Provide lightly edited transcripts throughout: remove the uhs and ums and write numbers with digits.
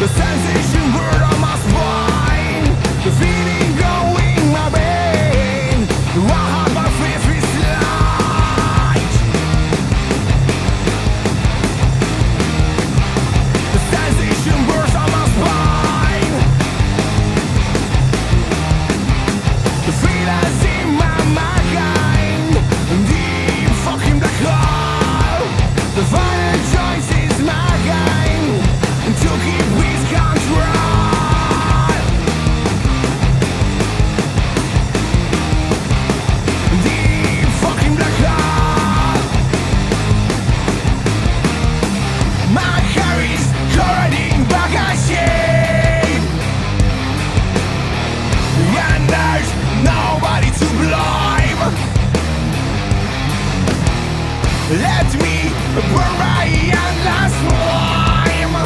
The sensation burn on my spine, the feeling going my vein. My heart, my face is light. The sensation burns on my spine, the feelings in my mind, deep fucking black hole. The final choice is mine to keep with control. Deep fucking black hole. My hair is curling back again, and there's nobody to blame. Let me burn my endless flame.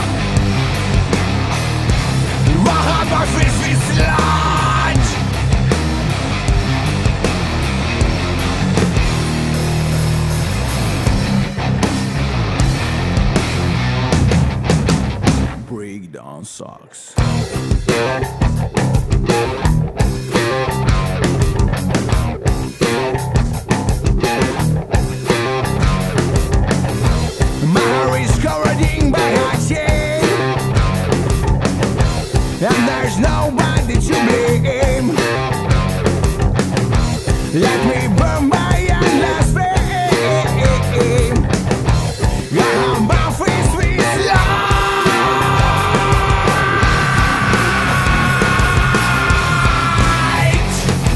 My heart, my face is large. Breakdown sucks. And there's nobody to blame. Let me burn my endless flame. My face is light.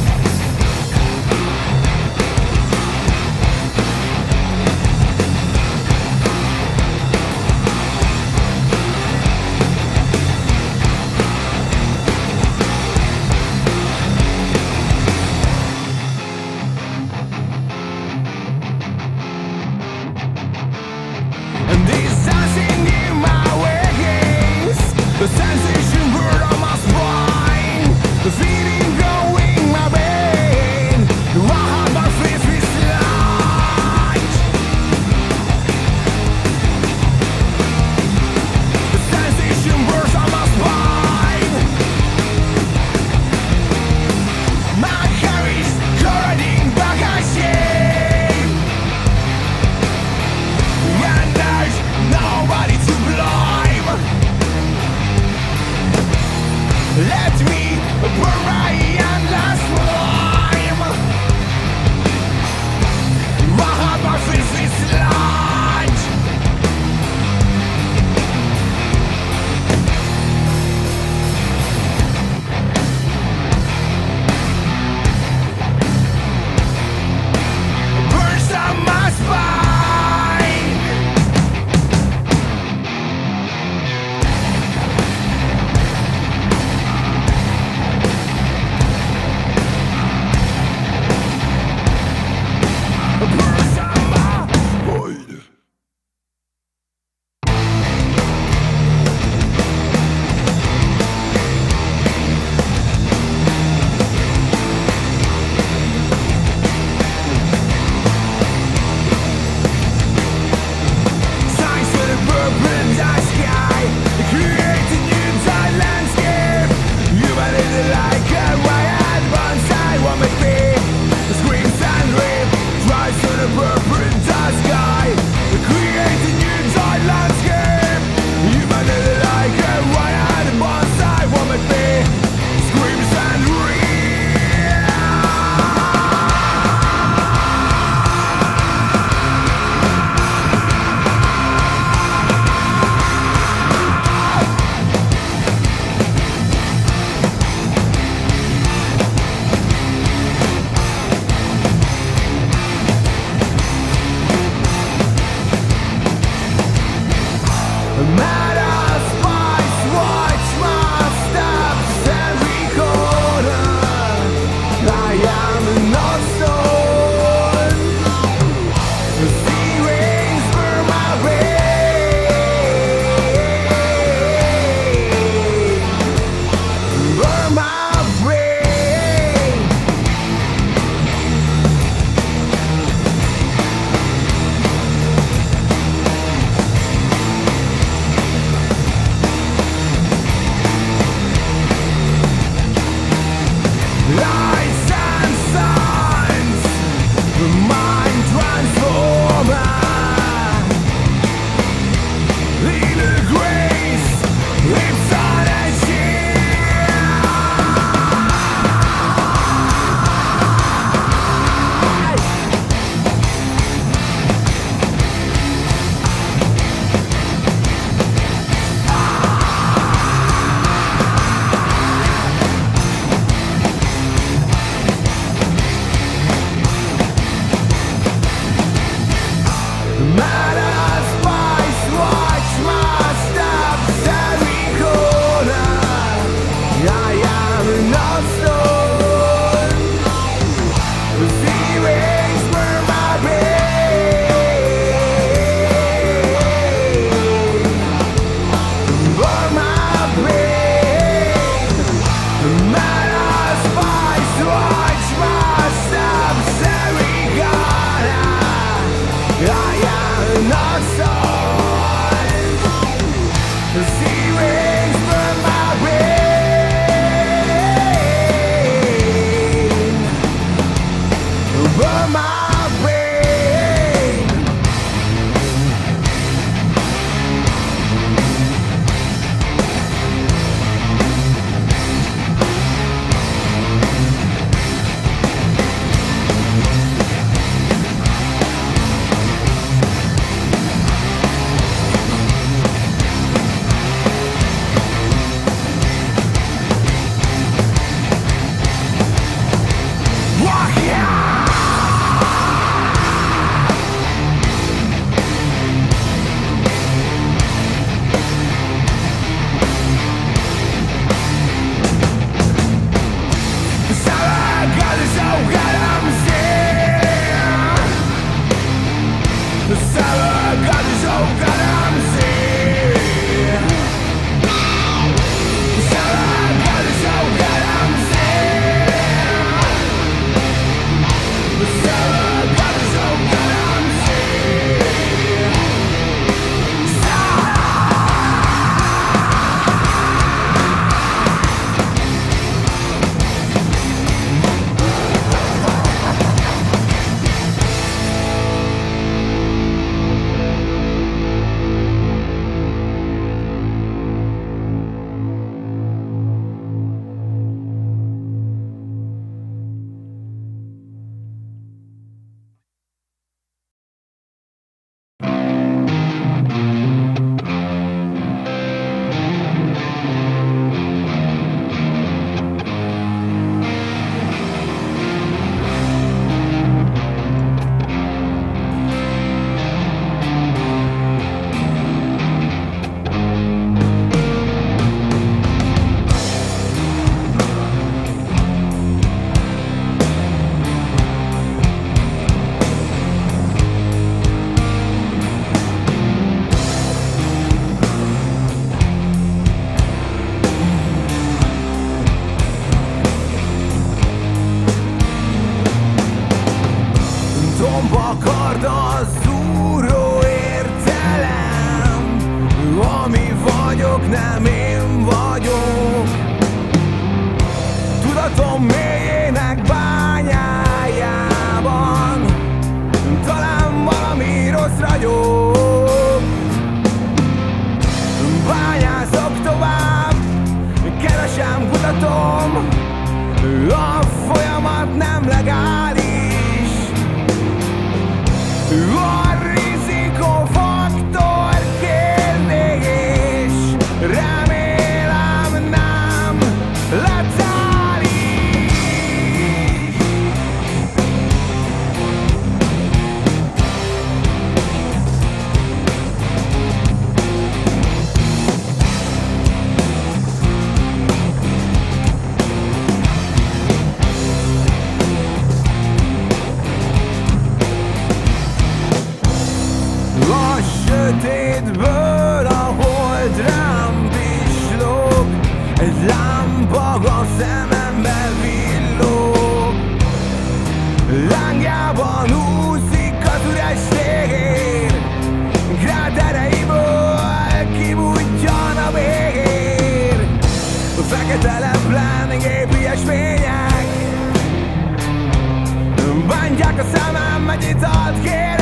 And this dancing in my ways, the sensation burn on my spine, the feeling going my vein. My heart, my face is light. The sensation burns on my spine. My hair is curling back again, and there's nobody to blame. Let me burn my tart a szúró értelem. Ami vagyok, nem én vagyok. Tudatom mélyének bányájában talán valami rossz ragyog. Bányászok tovább, keresem, kutatom. A folyamat nem legális. A rizikófaktor kérdés, remélem nem letális. A sötétből a hold rám pislog, egy lámpa a szememben villog. Lángjában úszik az üres tér, krátereiből kibudjan a vér. Fekete leplen gépies fények bántják a szemem, egy italt kérek.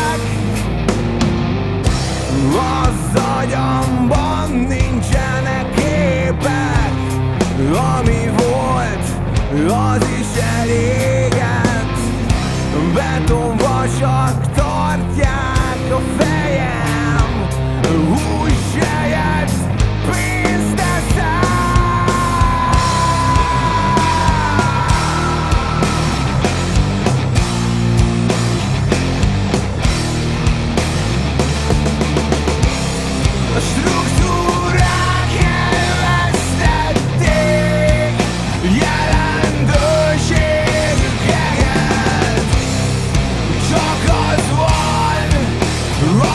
Az agyamban nincsenek képek, ami volt, az is elégett. Betonvasak tartják a fejem, hús helyett pénzt teszem. A struktúrák elvesztették jelentőségüket. Csak az van,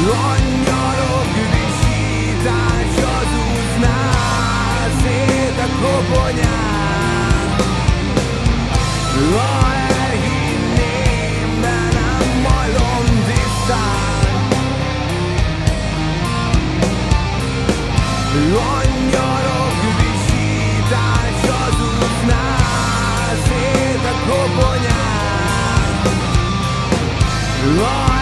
Angyalok visítása zúzná szét a koponyán. Ha elhinném, de nem hallom tisztán. Angyalok visítása zúzná szét a koponyán.